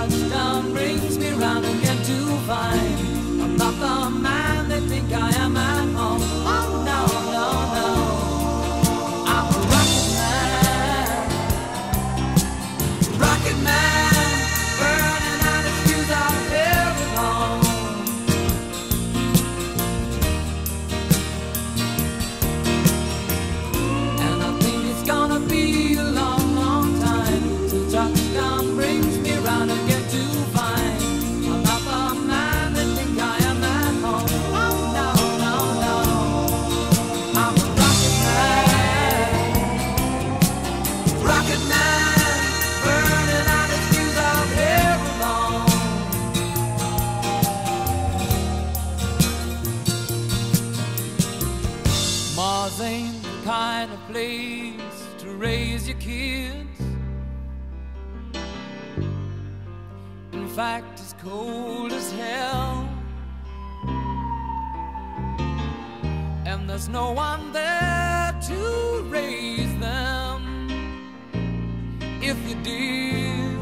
touchdown brings me round again to find I'm not the man they think I am at home. Oh no, no, no, I'm a rocket man, burning out his fuse out here alone. And I think it's gonna be a long, long time till touchdown brings me round again to find I'm not the man they think I am at home. Oh no, no, no, I'm a rocket man, burning out his fuse out here alone. Mars ain't the kind of place to raise your kids. In fact, it's cold as hell, and there's no one there to raise them if you did.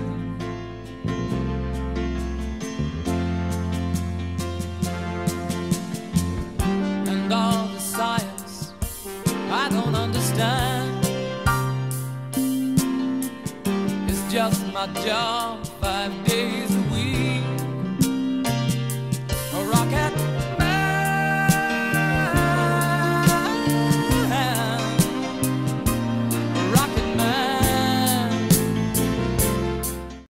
And all the science I don't understand, it's just my job